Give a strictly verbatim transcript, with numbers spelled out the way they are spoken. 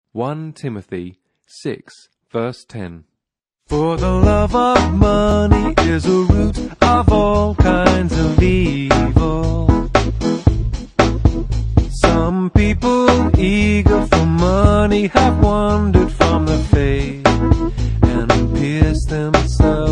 First Timothy six, verse ten. For the love of money is a root of all kinds of evil. Some people eager for money have wandered from the faith and pierced themselves